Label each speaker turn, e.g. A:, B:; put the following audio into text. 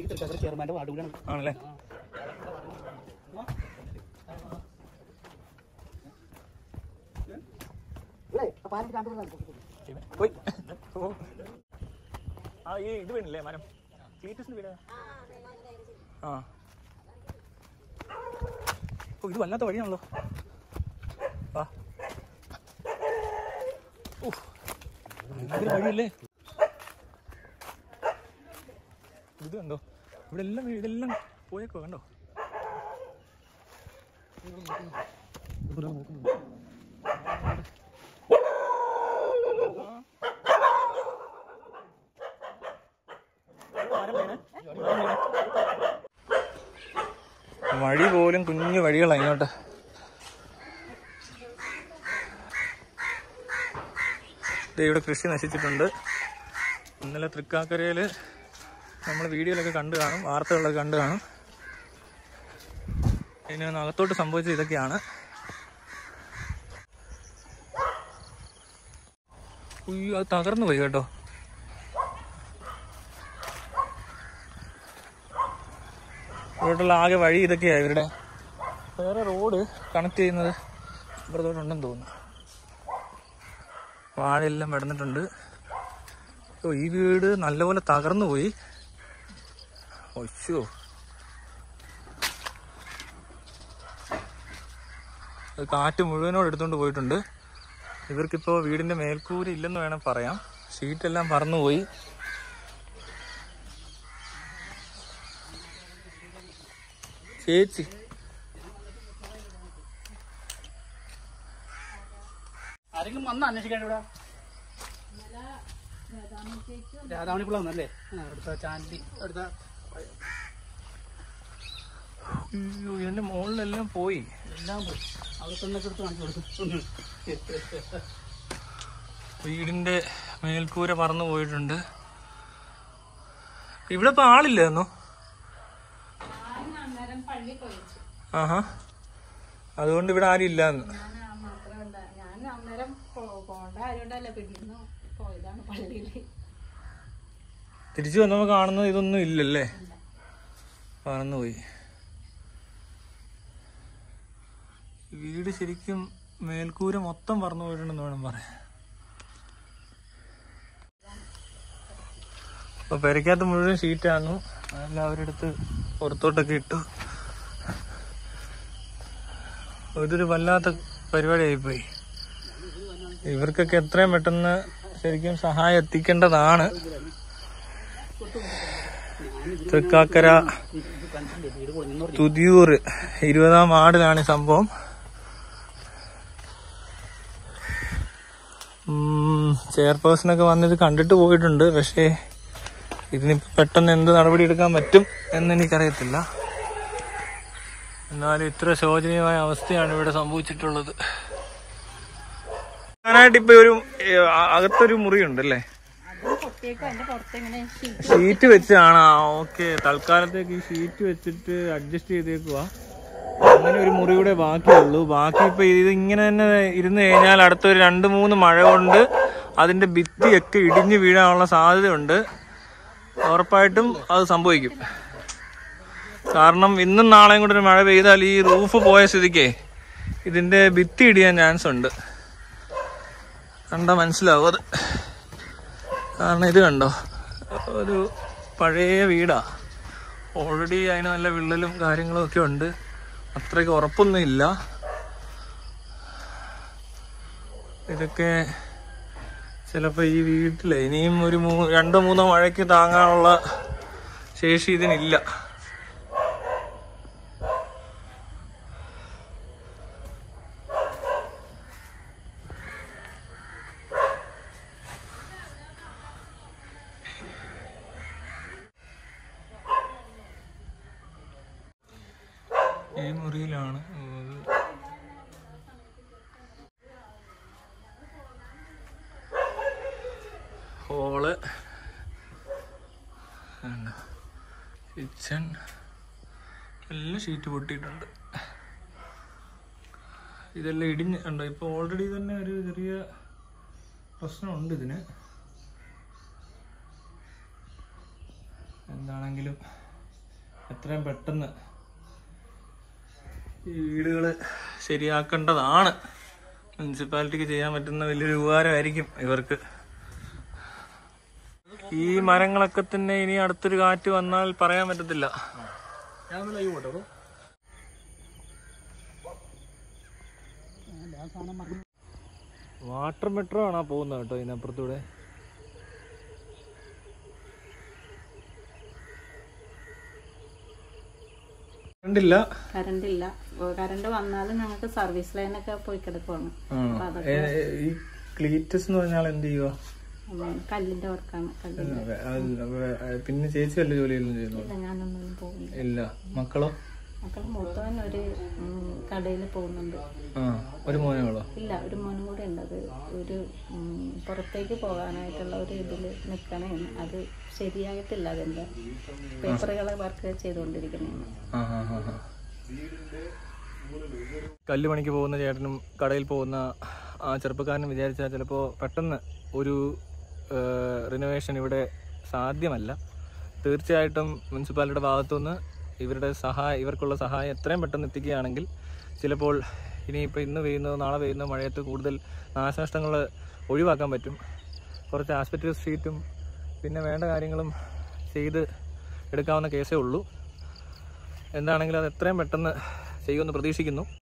A: ചെയർമാന്റെ ward കൂടിയാണ്
B: ആണല്ലേ? ആ ഈ ഇത് വീണില്ലേ മരം? ക്ലീറ്റസിന്റെ വീട്. ആ ഓ ഇത് വല്ലാത്ത വഴിയാണല്ലോ. ആ വഴിയല്ലേ ഇത്? കണ്ടോ ഇവിടെ എല്ലാം ഇതെല്ലാം പോയേക്കോ. കണ്ടോ വഴി പോലും കുഞ്ഞു വഴികളാണ് ഇങ്ങോട്ട്. ഇവിടെ കൃഷി നശിച്ചിട്ടുണ്ട്. ഇന്നലെ തൃക്കാക്കരയിൽ നമ്മൾ വീഡിയോയിലൊക്കെ കണ്ടു കാണും, വാർത്തകളിലൊക്കെ കണ്ടു കാണും. ഇതിന് അകത്തോട്ട് സംഭവിച്ചത് ഇതൊക്കെയാണ്. ഉയ്യോ അത് തകർന്നു പോയി കേട്ടോ. ഇവിടോട്ടുള്ള ആകെ വഴി ഇതൊക്കെയാണ്. ഇവരുടെ വേറെ റോഡ് കണക്ട് ചെയ്യുന്നത് ഇവിടത്തോട്ടുണ്ടെന്ന് തോന്നുന്നു. വാഴയെല്ലാം വെടന്നിട്ടുണ്ട്. ഓ ഈ വീട് നല്ലപോലെ തകർന്നു പോയി. ഒശോ അത് കാറ്റ് മുഴുവനോട് എടുത്തുകൊണ്ട് പോയിട്ടുണ്ട്. ഇവർക്കിപ്പോൾ വീടിൻ്റെ മേൽക്കൂര ഇല്ലെന്ന് വേണം പറയാം. ഷീറ്റെല്ലാം പറന്നുപോയി. ചേച്ചി
A: ആരെങ്കിലും വന്ന് അന്വേഷിക്കാൻ ഇവിടെ രാധാമണിക്കുള്ള വന്നല്ലേ? അടുത്ത ചാൻഡി അടുത്ത
B: അയ്യോ ഇതിന്റെ മുകളിലെല്ലാം പോയി.
A: എല്ലാം പോയി. അവിടെ തന്നൊക്കെ എടുത്ത് കാണിച്ചു കൊടുക്കും.
B: വീടിന്റെ മേൽക്കൂര പറന്നു പോയിട്ടുണ്ട്. ഇവിടെ ഇപ്പൊ ആളില്ലായിരുന്നോ? ആഹാ അതുകൊണ്ട് ഇവിടെ ആരും ഇല്ലാന്ന്. തിരിച്ചു വന്നപ്പോ കാണുന്നത് ഇതൊന്നും ഇല്ലല്ലേ, പറന്നുപോയി. വീട് ശരിക്കും മേൽക്കൂര മൊത്തം പറന്നു പോയിട്ടുണ്ടെന്ന് വേണം പറയാൻ. അപ്പൊ പെരക്കകത്ത് മുഴുവൻ ഷീറ്റാന്നു. അതെല്ലാവരുടെ അടുത്ത് പുറത്തോട്ടൊക്കെ ഇട്ടു. ഇതൊരു വല്ലാത്ത പരിപാടിയായിപ്പോയി. ഇവർക്കൊക്കെ എത്രയും പെട്ടെന്ന് ശരിക്കും സഹായം എത്തിക്കേണ്ടതാണ്. തൃക്കാക്കര തുതിയൂർ 20-ാം വാർഡിലാണ് ഈ സംഭവം. ചെയർപേഴ്സണൊക്കെ വന്നിത് കണ്ടിട്ട് പോയിട്ടുണ്ട്. പക്ഷേ ഇതിനിപ്പോൾ പെട്ടെന്ന് എന്ത് നടപടി എടുക്കാൻ പറ്റും എന്നെനിക്കറിയത്തില്ല. എന്നാലും ഇത്ര ശോചനീയമായ അവസ്ഥയാണ് ഇവിടെ സംഭവിച്ചിട്ടുള്ളത്. ഞാനായിട്ട് ഇപ്പൊ ഒരു അകത്തൊരു മുറിയുണ്ടല്ലേ, ഷീറ്റ് വെച്ചാണ്. ഓക്കെ, തൽക്കാലത്തേക്ക് ഈ ഷീറ്റ് വെച്ചിട്ട് അഡ്ജസ്റ്റ് ചെയ്തേക്കുക. അങ്ങനെ ഒരു മുറി കൂടെ ബാക്കിയുള്ളൂ. ബാക്കി ഇപ്പൊ ഇത് ഇങ്ങനെ തന്നെ ഇരുന്ന് കഴിഞ്ഞാൽ അടുത്തൊരു 2-3 മഴ കൊണ്ട് അതിന്റെ ഭിത്തിയൊക്കെ ഇടിഞ്ഞു വീഴാനുള്ള സാധ്യതയുണ്ട്. ഉറപ്പായിട്ടും അത് സംഭവിക്കും. കാരണം ഇന്നും നാളെയും കൂടെ ഒരു മഴ പെയ്താൽ ഈ റൂഫ് പോയ സ്ഥിതിക്ക് ഇതിന്റെ ഭിത്തി ഇടിയാൻ ചാൻസ് ഉണ്ട്. കണ്ടാൽ മനസ്സിലാവും അത്. കാരണം ഇത് കണ്ടോ, ഒരു പഴയ വീടാ. ഓൾറെഡി അതിന് നല്ല വിള്ളലും കാര്യങ്ങളും ഒക്കെ ഉണ്ട്. അത്രയ്ക്ക് ഉറപ്പൊന്നും ഇല്ല. ഇതൊക്കെ ചിലപ്പോൾ ഈ വീട്ടിലെ ഇനിയും ഒരു 2-3 മഴയ്ക്ക് താങ്ങാനുള്ള ശേഷി ഇതിനില്ല. ഈ മുറിയിലാണ് ഹോള്, കിച്ചൺ എല്ലാം ഷീറ്റ് പൊട്ടിയിട്ടുണ്ട്. ഇതെല്ലാം ഇടിഞ്ഞുണ്ടോ. ഇപ്പോൾ ഓൾറെഡി തന്നെ ഒരു ചെറിയ പ്രശ്നമുണ്ട് ഇതിന്. എന്താണെങ്കിലും എത്രയും പെട്ടെന്ന് ഈ വീടുകൾ ശരിയാക്കേണ്ടതാണ്. മുനിസിപ്പാലിറ്റിക്ക് ചെയ്യാൻ പറ്റുന്ന വലിയൊരു ഉപകാരമായിരിക്കും ഇവർക്ക്. ഈ മരങ്ങളൊക്കെ തന്നെ ഇനി അടുത്തൊരു കാറ്റ് വന്നാൽ പറയാൻ പറ്റത്തില്ല. വാട്ടർ മെട്രോ ആണോ പോകുന്നത് കേട്ടോ ഇതിനപ്പുറത്തൂടെ.
C: കറണ്ട് ഇല്ല. കറണ്ട് വന്നാലും ഞങ്ങൾക്ക് സർവീസ് ലൈനൊക്കെ പോയി കിടക്കുവാണ്.
B: ഈ ക്ലീറ്റസ് എന്ന് പറഞ്ഞാൽ എന്ത് ചെയ്യുക?
C: കല്ലിന്റെ വർക്കാണ്.
B: പിന്നെ ചേച്ചി വല്ല ജോലിയെല്ലാം ചെയ്യുന്നു?
C: ഞാനൊന്നും പോകുന്നില്ല.
B: ഇല്ല. മക്കളോ?
C: മക്കൾ മൂത്തവൻ ഒരു കടയിൽ പോകുന്നുണ്ട്.
B: ഒരു മോനേ ഉള്ളോ?
C: ഇല്ല, ഒരു മോനും കൂടെ ഉണ്ട്. അത് ഒരു പുറത്തേക്ക് പോകാനായിട്ടുള്ള ഒരു ഇതിൽ നിൽക്കണേ. അത് ശരിയായിട്ടില്ല. അതിന്റെ പേപ്പറുകളെ വർക്ക് ചെയ്തുകൊണ്ടിരിക്കുന്നതാണ്.
B: കല്ല് പണിക്ക് പോകുന്ന ചേട്ടനും കടയിൽ പോകുന്ന ആ ചെറുപ്പക്കാരനും വിചാരിച്ചാൽ ചിലപ്പോൾ പെട്ടെന്ന് ഒരു റിനോവേഷൻ ഇവിടെ സാധ്യമല്ല. തീർച്ചയായിട്ടും മുനിസിപ്പാലിറ്റിയുടെ ഭാഗത്തുനിന്ന് ഇവർക്കുള്ള സഹായം എത്രയും പെട്ടെന്ന് എത്തിക്കുകയാണെങ്കിൽ ചിലപ്പോൾ ഇനിയിപ്പോൾ ഇന്ന് പെയ്യുന്നതോ നാളെ പെയ്യുന്ന മഴയത്ത് കൂടുതൽ നാശനഷ്ടങ്ങൾ ഒഴിവാക്കാൻ പറ്റും. കുറച്ച് ആസ്പെറ്റീവ് ഷീറ്റും പിന്നെ വേണ്ട കാര്യങ്ങളും ചെയ്ത് എടുക്കാവുന്ന കേസേ ഉള്ളൂ. എന്താണെങ്കിലും അത് എത്രയും പെട്ടെന്ന് ചെയ്യുമെന്ന് പ്രതീക്ഷിക്കുന്നു.